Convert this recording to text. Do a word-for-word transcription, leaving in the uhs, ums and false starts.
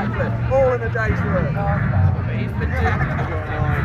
Exactly. All in a day's work. But he's been doing